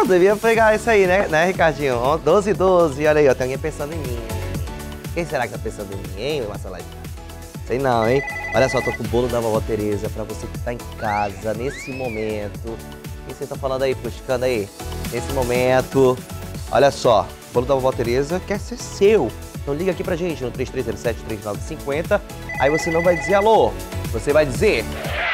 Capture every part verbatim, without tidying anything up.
devia pegar isso aí, né, né, Ricardinho? doze e doze, olha aí, ó, tem alguém pensando em mim. Quem será que tá pensando em mim, hein, Marceladinho? Sei não, hein? Olha só, tô com o bolo da vovó Tereza pra você que tá em casa, nesse momento. O que você tá falando aí, puxando aí? Nesse momento, olha só, o bolo da vovó Tereza quer ser seu. Então liga aqui pra gente no três três zero sete, três nove cinco zero. Aí você não vai dizer alô, você vai dizer...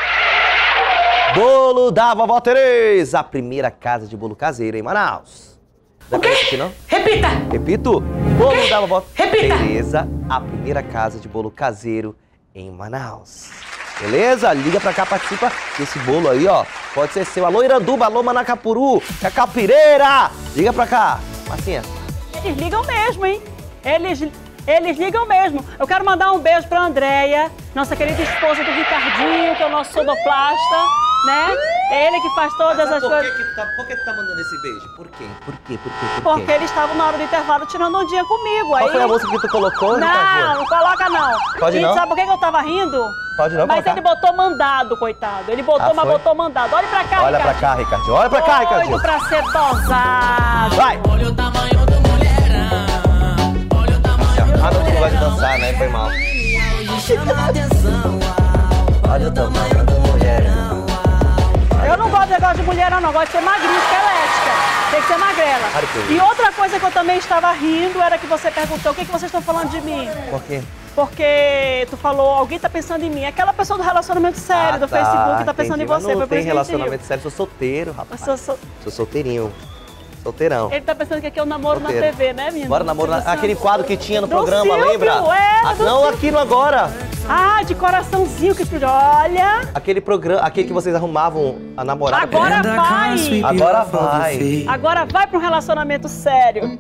Bolo da vovó Tereza, a primeira casa de bolo caseiro em Manaus. O quê? Aqui, não? Repita! Repito, bolo da vovó Repita. Tereza, a primeira casa de bolo caseiro em Manaus. Beleza? Liga pra cá, participa desse bolo aí, ó. Pode ser seu. Alô, Iranduba, alô, Manacapuru, Cacapireira. Liga pra cá, Marcinha. Eles ligam mesmo, hein? Eles, eles ligam mesmo. Eu quero mandar um beijo pra Andréia, nossa querida esposa do Ricardinho, que é o nosso sonoplasta, né? É ele que faz todas Mas as por coisas. Que que tu tá, por que tu tá mandando esse beijo? Por quê? Por quê? Por quê? Por Porque quê? eles estavam na hora do intervalo tirando um dia comigo. Qual aí... foi a música que tu colocou, Não, Ricardinho? não coloca não. Pode e não? sabe por que que eu tava rindo? Pode não Mas colocar? ele botou mandado, coitado. Ele botou, Ah, mas foi? botou mandado. Olha pra cá, Olha pra Ricardinho. cá, Ricardinho. Olha pra cá, Ricardinho. Doido pra ser tosado. Vai! Olha o tamanho do mulherão. Olha o tamanho do Ah, não, tu não gosta de dançar, né? Foi mal. hoje chama a atenção. Olha o tamanho do mulherão. Eu não gosto de negócio de mulher, não. Eu gosto de ser magrinha, esquelética. Tem que ser magrela. Claro que é. E outra coisa que eu também estava rindo era que você perguntou o que, que vocês estão falando de mim. Por quê? Porque tu falou, alguém tá pensando em mim. Aquela pessoa do relacionamento sério, Ah, do tá, Facebook, tá pensando entendi. em Mas você. não Foi por tem isso que a gente relacionamento sério, sou solteiro, rapaz. riu. Eu sou- sou- Sou solteirinho. Solteirão. Ele tá pensando que aqui é um namoro Solteiro. na T V, né, menino? Bora namoro, Silvio aquele Santos. quadro que tinha no Do programa, Silvio, lembra? era, Ah, do não, Silvio. aquilo agora. Ah, de coraçãozinho que explodiu. Olha, Aquele programa, aquele que vocês arrumavam a namorada. agora vai. Agora vai. Agora vai pra um relacionamento sério.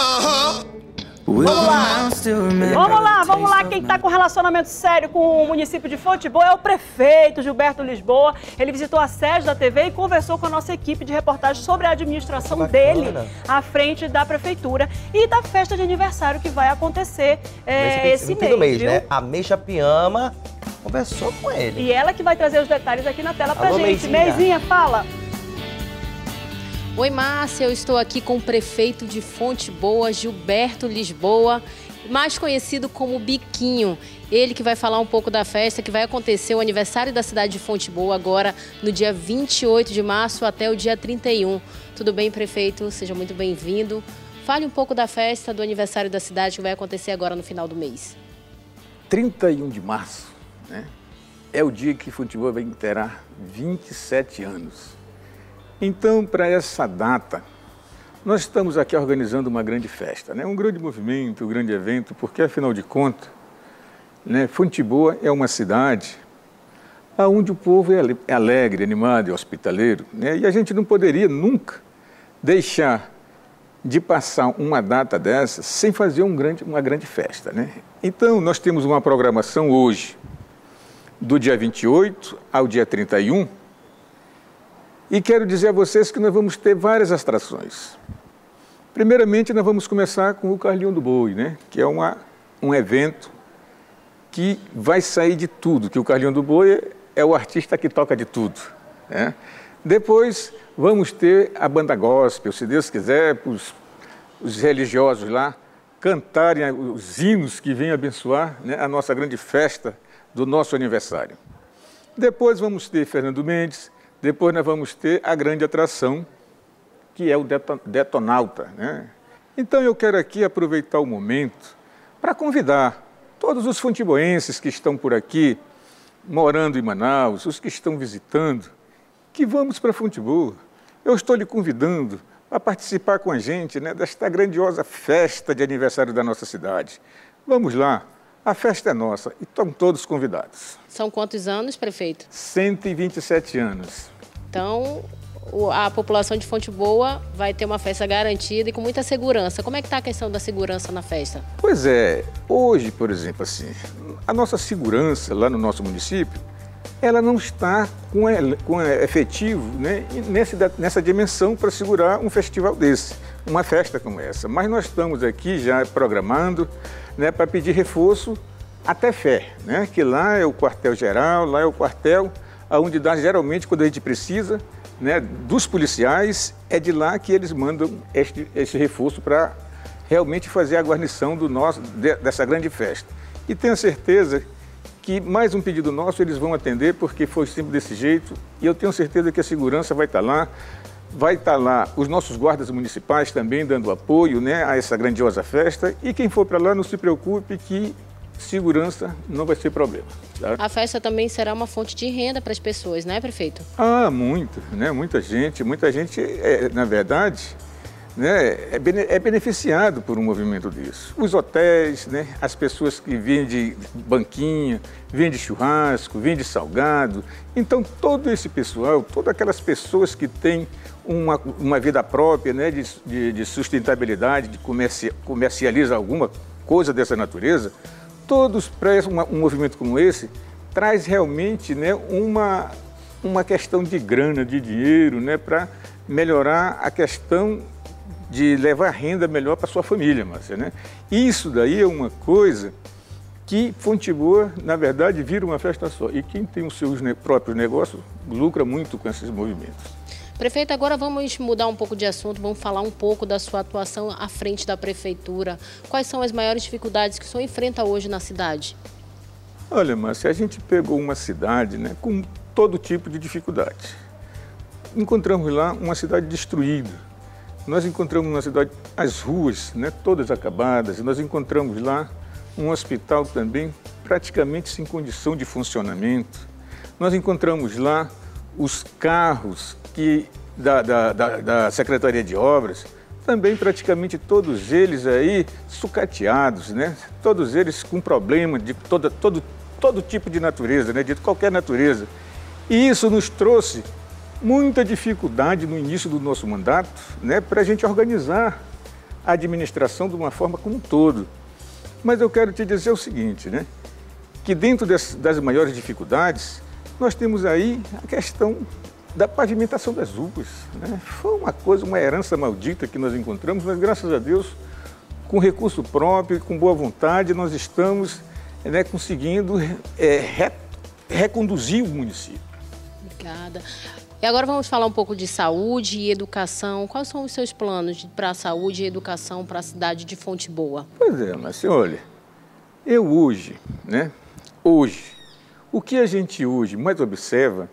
Vamos lá. Vamos lá, vamos lá. Quem tá com relacionamento sério com o município de Futebol é o prefeito Gilberto Lisboa. Ele visitou a sede da T V e conversou com a nossa equipe de reportagem sobre a administração Bacana. dele à frente da prefeitura e da festa de aniversário que vai acontecer é, esse no fim do mês, viu? né? A Meixa Piama conversou com ele. E ela que vai trazer os detalhes aqui na tela pra Alô, gente. Meizinha. Meizinha, fala. Oi, Márcia, eu estou aqui com o prefeito de Fonte Boa, Gilberto Lisboa, mais conhecido como Biquinho. Ele que vai falar um pouco da festa que vai acontecer, o aniversário da cidade de Fonte Boa, agora no dia vinte e oito de março até o dia trinta e um. Tudo bem, prefeito? Seja muito bem-vindo. Fale um pouco da festa do aniversário da cidade que vai acontecer agora no final do mês. trinta e um de março, né, é o dia que Fonte Boa vai inteirar vinte e sete anos. Então, para essa data, nós estamos aqui organizando uma grande festa, né? Um grande movimento, um grande evento, porque, afinal de contas, né, Fonte Boa é uma cidade onde o povo é alegre, animado e hospitaleiro, né? E a gente não poderia nunca deixar de passar uma data dessa sem fazer um grande, uma grande festa, né? Então, nós temos uma programação hoje, do dia vinte e oito ao dia trinta e um, e quero dizer a vocês que nós vamos ter várias atrações. Primeiramente, nós vamos começar com o Carlinho do Boi, né? Que é uma, um evento que vai sair de tudo, que o Carlinho do Boi é o artista que toca de tudo, né? Depois, vamos ter a banda gospel, se Deus quiser, os, os religiosos lá cantarem os hinos que vêm abençoar, né, a nossa grande festa do nosso aniversário. Depois vamos ter Fernando Mendes, depois nós vamos ter a grande atração, que é o Detonauta, né? Então eu quero aqui aproveitar o momento para convidar todos os fonteboenses que estão por aqui, morando em Manaus, os que estão visitando, que vamos para Fonte Boa. Eu estou lhe convidando a participar com a gente, né, desta grandiosa festa de aniversário da nossa cidade. Vamos lá, a festa é nossa e estão todos convidados. São quantos anos, prefeito? cento e vinte e sete anos. Então, o- a população de Fonte Boa vai ter uma festa garantida e com muita segurança. Como é que está a questão da segurança na festa? Pois é, hoje, por exemplo, assim, a nossa segurança lá no nosso município, ela não está com, el- com efetivo, né, nesse, nessa dimensão para segurar um festival desse, uma festa como essa. Mas nós estamos aqui já programando, né, para pedir reforço até Fé, né, que lá é o quartel-geral, lá é o quartel onde dá, geralmente, quando a gente precisa, né, dos policiais, é de lá que eles mandam este, este reforço para realmente fazer a guarnição do nosso, de, dessa grande festa. E tenho certeza que mais um pedido nosso eles vão atender, porque foi sempre desse jeito, e eu tenho certeza que a segurança vai estar lá, vai estar lá os nossos guardas municipais também dando apoio, né, a essa grandiosa festa, e quem for para lá não se preocupe que segurança não vai ser problema. Tá? A festa também será uma fonte de renda para as pessoas, né, prefeito? Ah, muito, né? Muita gente, muita gente, é, na verdade, né, é, bene, é beneficiado por um movimento disso. Os hotéis, né, as pessoas que vendem banquinha, vendem churrasco, vendem salgado. Então, todo esse pessoal, todas aquelas pessoas que têm uma, uma vida própria, né, de, de, de sustentabilidade, de comerci, comercializa alguma coisa dessa natureza, todos para um movimento como esse traz realmente, né, uma, uma questão de grana, de dinheiro, né, para melhorar a questão de levar renda melhor para sua família, Márcia, né? Isso daí é uma coisa que Fonte Boa, na verdade, vira uma festa só. E quem tem os seus próprios negócios lucra muito com esses movimentos. Prefeito, agora vamos mudar um pouco de assunto, vamos falar um pouco da sua atuação à frente da prefeitura. Quais são as maiores dificuldades que o senhor enfrenta hoje na cidade? Olha, Márcia, a gente pegou uma cidade, né, com todo tipo de dificuldade. Encontramos lá uma cidade destruída. Nós encontramos na cidade as ruas, né, todas acabadas. Nós encontramos lá um hospital também praticamente sem condição de funcionamento. Nós encontramos lá os carros que, da, da, da, da Secretaria de Obras, também praticamente todos eles aí sucateados, né? Todos eles com problema de toda, todo, todo tipo de natureza, né? De qualquer natureza. E isso nos trouxe muita dificuldade no início do nosso mandato, né? Para a gente organizar a administração de uma forma como um todo. Mas eu quero te dizer o seguinte, né? Que dentro das, das maiores dificuldades, nós temos aí a questão da pavimentação das ruas, né? Foi uma coisa, uma herança maldita que nós encontramos, mas graças a Deus, com recurso próprio, com boa vontade, nós estamos, né, conseguindo é, re, reconduzir o município. Obrigada. E agora vamos falar um pouco de saúde e educação. Quais são os seus planos para a saúde e educação para a cidade de Fonte Boa? Pois é, mas olha, eu hoje, né, hoje, o que a gente hoje mais observa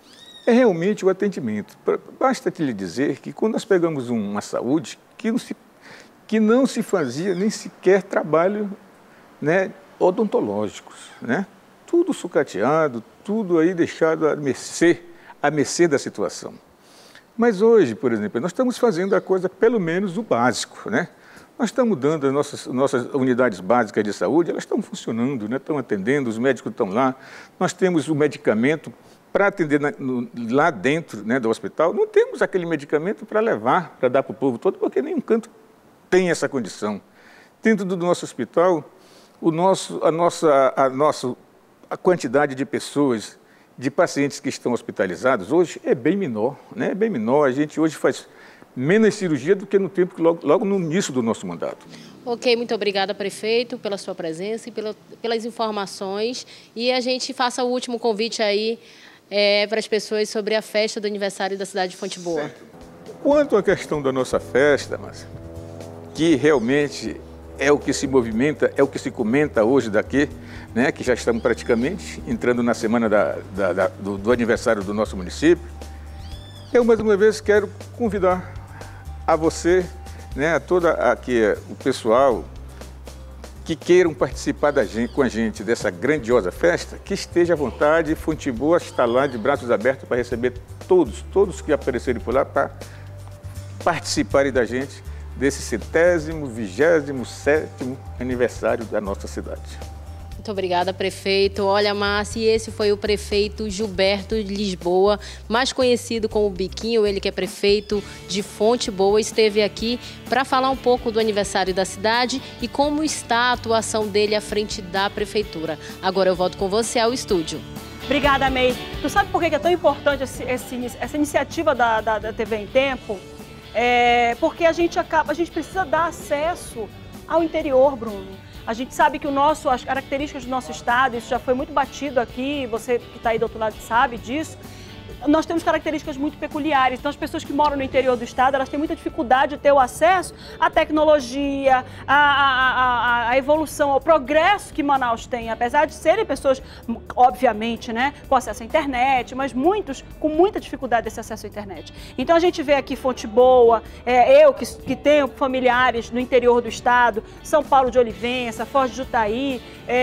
é realmente o atendimento. Basta te lhe dizer que quando nós pegamos uma saúde, que não se, que não se fazia nem sequer trabalho, né, odontológicos, né? Tudo sucateado, tudo aí deixado à mercê, à mercê da situação. Mas hoje, por exemplo, nós estamos fazendo a coisa, pelo menos o básico, né? Nós estamos dando as nossas, nossas unidades básicas de saúde, elas estão funcionando, né? Estão atendendo, os médicos estão lá, nós temos o medicamento para atender na, no, lá dentro, né, do hospital. Não temos aquele medicamento para levar, para dar para o povo todo, porque nenhum canto tem essa condição. Dentro do nosso hospital, o nosso, a, nossa, a, nossa, a quantidade de pessoas, de pacientes que estão hospitalizados hoje é bem menor, né? É bem menor. A gente hoje faz menos cirurgia do que no tempo, logo, logo no início do nosso mandato. Ok, muito obrigada, prefeito, pela sua presença e pela, pelas informações. E a gente faça o último convite aí é, para as pessoas sobre a festa do aniversário da cidade de Fonte Boa. Certo. Quanto à questão da nossa festa, mas que realmente é o que se movimenta, é o que se comenta hoje daqui, né, que já estamos praticamente entrando na semana da, da, da, do, do aniversário do nosso município, eu mais uma vez quero convidar a você, né, a toda aqui o pessoal que queiram participar da gente, com a gente dessa grandiosa festa, que esteja à vontade. Fonte Boa está lá de braços abertos para receber todos, todos que aparecerem por lá para participarem da gente desse centésimo, vigésimo sétimo aniversário da nossa cidade. Muito obrigada, prefeito. Olha, Márcia, esse foi o prefeito Gilberto Lisboa, mais conhecido como Biquinho, ele que é prefeito de Fonte Boa, esteve aqui para falar um pouco do aniversário da cidade e como está a atuação dele à frente da prefeitura. Agora eu volto com você ao estúdio. Obrigada, May. Tu sabe por que é tão importante esse, esse, essa iniciativa da, da, da T V em Tempo? É porque a gente acaba, a gente precisa dar acesso ao interior, Bruno. A gente sabe que o nosso, as características do nosso estado, isso já foi muito batido aqui, você que está aí do outro lado sabe disso. Nós temos características muito peculiares. Então, as pessoas que moram no interior do estado, elas têm muita dificuldade de ter o acesso à tecnologia, à, à, à, à evolução, ao progresso que Manaus tem. Apesar de serem pessoas, obviamente, né, com acesso à internet, mas muitos com muita dificuldade desse acesso à internet. Então, a gente vê aqui Fonte Boa, é, eu que, que tenho familiares no interior do estado, São Paulo de Olivença, Foz de Jutaí,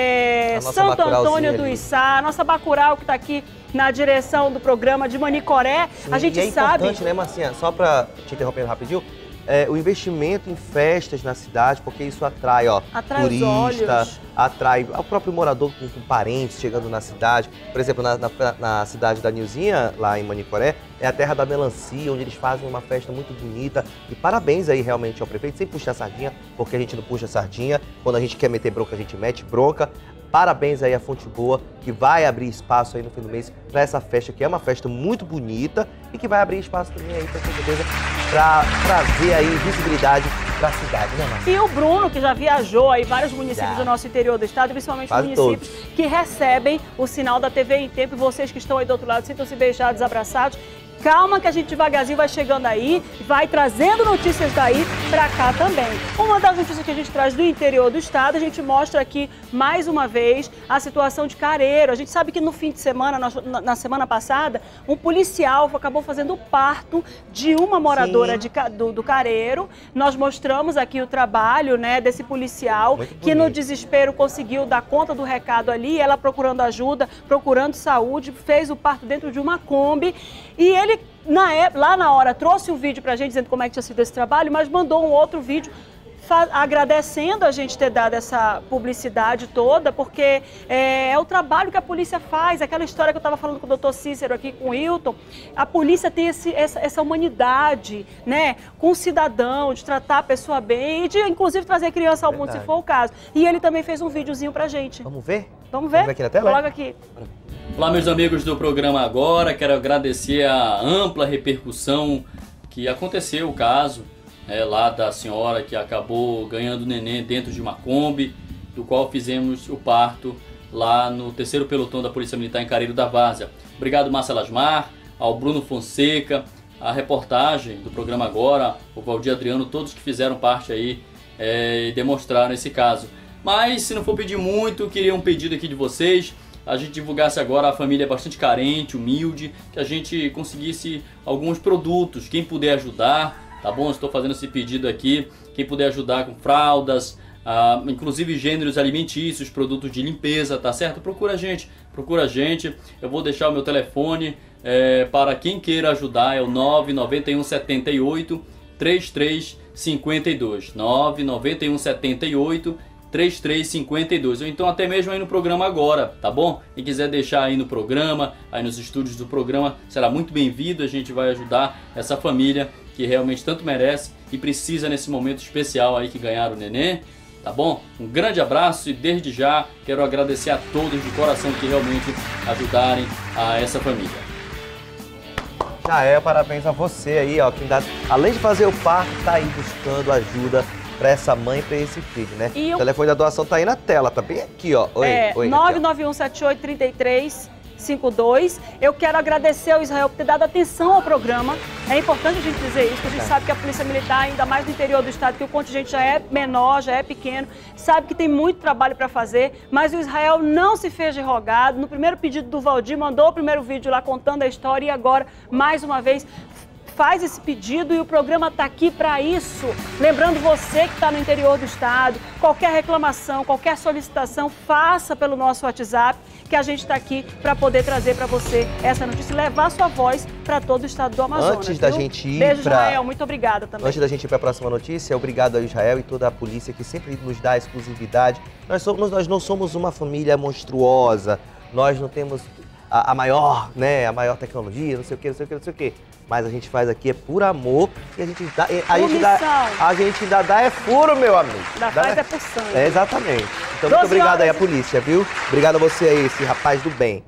é, Santo Antônio do Içá, a nossa Bacurau que está aqui na direção do programa de Manicoré. Sim, a gente e é sabe... importante, né, Marcinha? Só para te interromper rapidinho, é, o investimento em festas na cidade, porque isso atrai, ó, atrai turista, os olhos. atrai o próprio morador com, com parentes chegando na cidade. Por exemplo, na, na, na cidade da Nilzinha, lá em Manicoré, é a terra da melancia, onde eles fazem uma festa muito bonita. E parabéns aí realmente ao prefeito, sem puxar sardinha, porque a gente não puxa sardinha. Quando a gente quer meter bronca, a gente mete bronca. Parabéns aí à Fonte Boa, que vai abrir espaço aí no fim do mês para essa festa, que é uma festa muito bonita e que vai abrir espaço também aí, com certeza, para trazer aí visibilidade para a cidade, né, Marcia? E o Bruno, que já viajou aí vários municípios Já. do nosso interior do estado, principalmente Quase municípios todos. que recebem o sinal da T V em tempo. E vocês que estão aí do outro lado, sintam-se beijados, abraçados. Calma que a gente devagarzinho vai chegando aí, vai trazendo notícias daí pra cá também. Uma das notícias que a gente traz do interior do estado, a gente mostra aqui mais uma vez a situação de Careiro. A gente sabe que no fim de semana, na, na semana passada, um policial acabou fazendo o parto de uma moradora de, do, do Careiro. Nós mostramos aqui o trabalho, né, desse policial que no desespero conseguiu dar conta do recado ali, ela procurando ajuda, procurando saúde, fez o parto dentro de uma Kombi e ele Na época, lá na hora, trouxe um vídeo pra gente dizendo como é que tinha sido esse trabalho, mas mandou um outro vídeo agradecendo a gente ter dado essa publicidade toda, porque é, é o trabalho que a polícia faz, aquela história que eu estava falando com o doutor Cícero aqui, com o Hilton. A polícia tem esse, essa, essa humanidade, né, com o cidadão, de tratar a pessoa bem e de, inclusive, trazer criança ao mundo, se for o caso. E ele também fez um videozinho pra gente. Vamos ver? Vamos ver? Vamos ver aqui na tela? Coloca aqui. Olá, meus amigos do programa Agora, quero agradecer a ampla repercussão que aconteceu o caso é, lá da senhora que acabou ganhando neném dentro de uma Kombi, do qual fizemos o parto lá no terceiro pelotão da Polícia Militar em Careiro da Várzea. Obrigado, Márcia Lasmar, ao Bruno Fonseca, a reportagem do programa Agora, o Valdir Adriano, todos que fizeram parte aí é, e demonstraram esse caso. Mas, se não for pedir muito, queria um pedido aqui de vocês, a gente divulgasse agora, a família é bastante carente, humilde, que a gente conseguisse alguns produtos, quem puder ajudar, tá bom? Estou fazendo esse pedido aqui, quem puder ajudar com fraldas, ah, inclusive gêneros alimentícios, produtos de limpeza, tá certo? Procura a gente, procura a gente, eu vou deixar o meu telefone é, para quem queira ajudar, é o nove nove um sete oito, três três cinco dois, nove nove um sete oito, três três cinco dois, ou então até mesmo aí no programa Agora, tá bom? Quem quiser deixar aí no programa, aí nos estúdios do programa, será muito bem-vindo, a gente vai ajudar essa família que realmente tanto merece e precisa nesse momento especial aí que ganharam o neném, tá bom? Um grande abraço e desde já quero agradecer a todos de coração que realmente ajudarem a essa família. Já é, parabéns a você aí, ó, que dá, além de fazer o parto, tá aí buscando ajuda para essa mãe e para esse filho, né? E o eu... telefone da doação tá aí na tela, tá bem aqui, ó. Oi, é, oi, nove nove um sete oito, três três cinco dois. Eu quero agradecer ao Israel por ter dado atenção ao programa. É importante a gente dizer isso, porque a gente é. sabe que a Polícia Militar, ainda mais no interior do estado, que o contingente já é menor, já é pequeno, sabe que tem muito trabalho para fazer, mas o Israel não se fez de rogado. No primeiro pedido do Valdir, mandou o primeiro vídeo lá contando a história e agora, mais uma vez, faz esse pedido e o programa está aqui para isso. Lembrando você que está no interior do estado, qualquer reclamação, qualquer solicitação, faça pelo nosso WhatsApp, que a gente está aqui para poder trazer para você essa notícia e levar sua voz para todo o estado do Amazonas. Antes da viu? gente ir Beijo, pra... Israel, muito obrigada também. Antes da gente ir para a próxima notícia, obrigado ao Israel e toda a polícia que sempre nos dá exclusividade. Nós, somos, nós não somos uma família monstruosa, nós não temos a, a maior, né, a maior tecnologia, não sei o que, não sei o que, não sei o que. Mas a gente faz aqui é por amor e a gente dá, a gente dá, a gente ainda dá é furo, meu amigo. Da faz é por sangue. É, exatamente. Então muito obrigado aí à polícia, viu? Obrigado a você aí, esse rapaz do bem.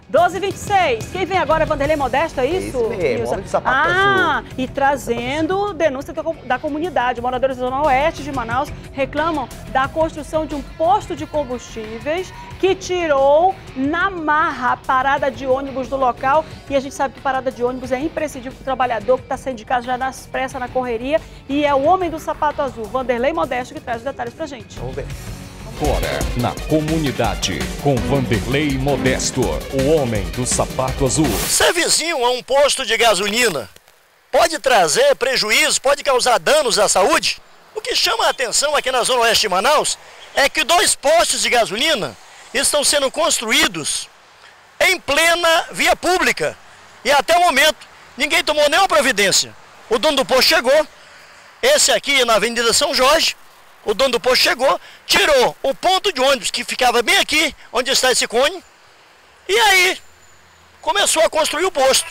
doze e vinte e seis. Quem vem agora é Vanderlei Modesto, é isso? Isso mesmo, Isso. homem do sapato Ah, azul. e trazendo denúncia da, da comunidade. Moradores da Zona Oeste de Manaus reclamam da construção de um posto de combustíveis que tirou na marra a parada de ônibus do local. E a gente sabe que parada de ônibus é imprescindível para o trabalhador que está saindo de casa já nas pressas, na correria. E é o homem do sapato azul, Vanderlei Modesto, que traz os detalhes pra gente. Vamos ver. Agora, na comunidade, com Vanderlei Modesto, o homem do sapato azul. Ser vizinho a um posto de gasolina pode trazer prejuízo, pode causar danos à saúde? O que chama a atenção aqui na Zona Oeste de Manaus é que dois postos de gasolina estão sendo construídos em plena via pública. E até o momento, ninguém tomou nenhuma providência. O dono do posto chegou, esse aqui na Avenida São Jorge, o dono do posto chegou, tirou o ponto de ônibus que ficava bem aqui, onde está esse cone, e aí começou a construir o posto.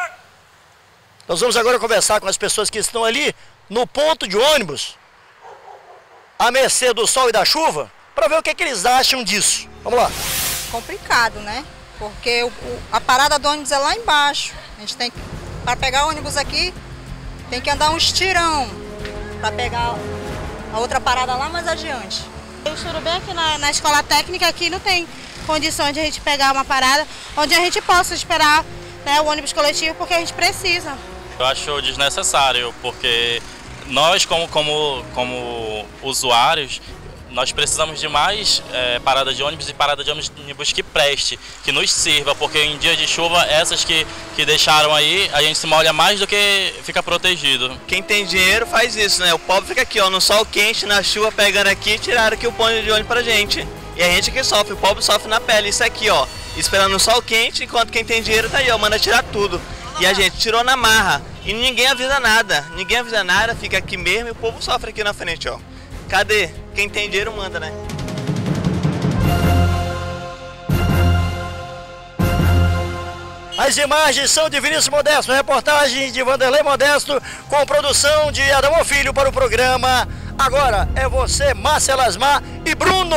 Nós vamos agora conversar com as pessoas que estão ali no ponto de ônibus, à mercê do sol e da chuva, para ver o que, é que eles acham disso. Vamos lá. Complicado, né? Porque o, o, a parada do ônibus é lá embaixo. A gente tem que, para pegar ônibus aqui, tem que andar um estirão para pegar a outra parada lá mais adiante. Eu estudo bem aqui na, na escola técnica, aqui não tem condições de a gente pegar uma parada onde a gente possa esperar, né, o ônibus coletivo, porque a gente precisa. Eu acho desnecessário, porque nós como, como, como usuários, nós precisamos de mais é, parada de ônibus e parada de ônibus que preste, que nos sirva, porque em dia de chuva, essas que, que deixaram aí, a gente se molha mais do que fica protegido. Quem tem dinheiro faz isso, né? O pobre fica aqui, ó, no sol quente, na chuva, pegando aqui, tiraram aqui o ponto de ônibus pra gente. E a gente que sofre, o pobre sofre na pele, isso aqui, ó, esperando o sol quente, enquanto quem tem dinheiro tá aí, ó, manda tirar tudo. E a gente tirou na marra, e ninguém avisa nada, ninguém avisa nada, fica aqui mesmo e o povo sofre aqui na frente, ó. Cadê? Quem tem dinheiro manda, né? As imagens são de Vinícius Modesto, reportagem de Vanderlei Modesto, com produção de Adão Filho para o programa. Agora é você, Márcia Lasmar e Bruno.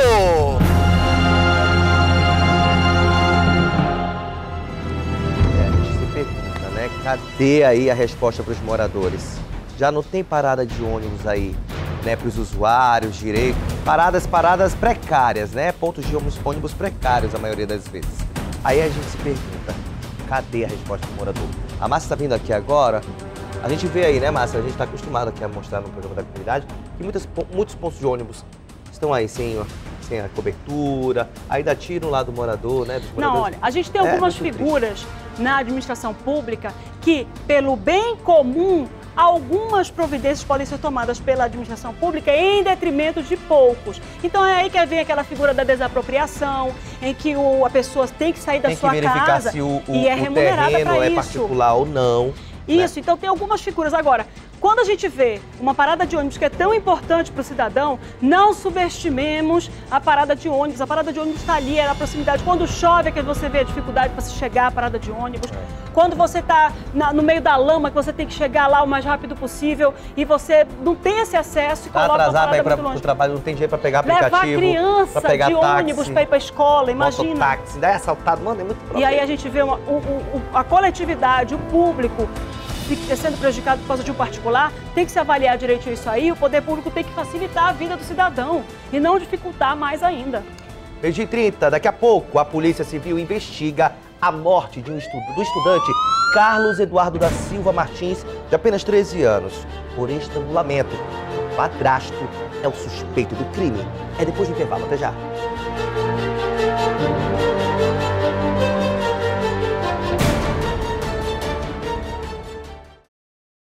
É, a gente se pergunta, né? Cadê aí a resposta para os moradores? Já não tem parada de ônibus aí, né, para os usuários, direito. Paradas, paradas precárias, né? Pontos de ônibus, ônibus precários a maioria das vezes. Aí a gente se pergunta, cadê a resposta do morador? A Márcia está vindo aqui agora, a gente vê aí, né, Márcia? A gente está acostumado aqui a mostrar no programa da comunidade que muitas, muitos pontos de ônibus estão aí sem, sem a cobertura, aí dá tiro lá do morador, né? Dos Não, olha, a gente tem algumas é, figuras triste. na administração pública que, pelo bem comum, algumas providências podem ser tomadas pela administração pública em detrimento de poucos. Então é aí que vem aquela figura da desapropriação, em que o, a pessoa tem que sair da tem sua que verificar casa se o, o, e é o remunerada para terreno é isso. particular ou não. Isso, né? Então tem algumas figuras. Agora, quando a gente vê uma parada de ônibus que é tão importante para o cidadão, não subestimemos a parada de ônibus. A parada de ônibus está ali, é na proximidade. Quando chove é que você vê a dificuldade para se chegar à parada de ônibus. É. Quando você está no meio da lama, que você tem que chegar lá o mais rápido possível e você não tem esse acesso e tá coloca atrasado para ir para o longe. trabalho, não tem jeito para pegar aplicativo. Levar criança pegar de táxi, ônibus para ir para a escola, imagina. Táxi, daí assaltado, mano, é muito problema. E aí a gente vê uma, o, o, a coletividade, o público, sendo prejudicado por causa de um particular, tem que se avaliar direitinho isso aí. O poder público tem que facilitar a vida do cidadão e não dificultar mais ainda. Meio dia e trinta, daqui a pouco a Polícia Civil investiga a morte de um estudo, do estudante Carlos Eduardo da Silva Martins, de apenas treze anos, por estrangulamento. O padrasto é o suspeito do crime. É depois do intervalo, até já.